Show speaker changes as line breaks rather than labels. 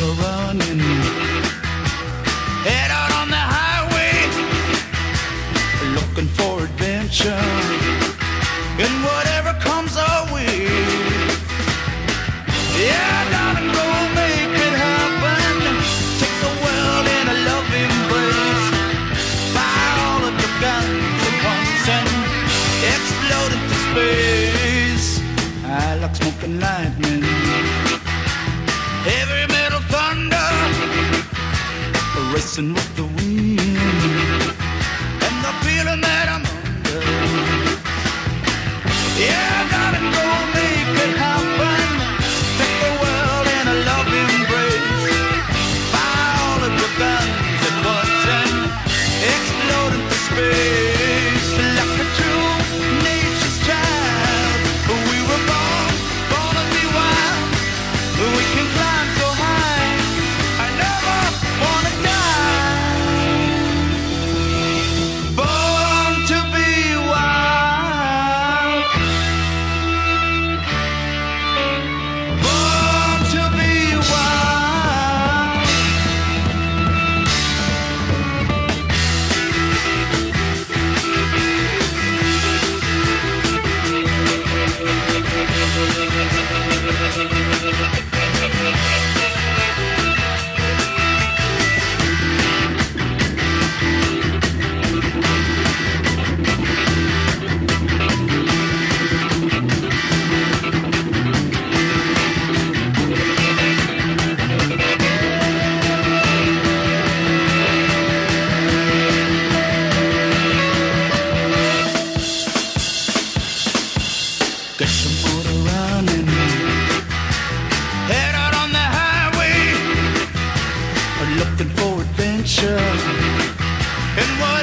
motor running, head out on the highway, looking for adventure and whatever comes our way. Yeah, darling, go make it happen. Take the world in a love embrace. Fire all of your guns at once and explode into space. I like smoking lightning, heavy metal thunder, racing with the wind, and the feeling that I'm under. Yeah, darling, go make it happen. Take the world in a love embrace. Fire all of your guns at once and explode into space. Like a true nature's child, we were born to be wild. We can climb so high, I never wanna die. Born to be wild. Born to be wild. Get your motor running, head out on the highway, looking for adventure and what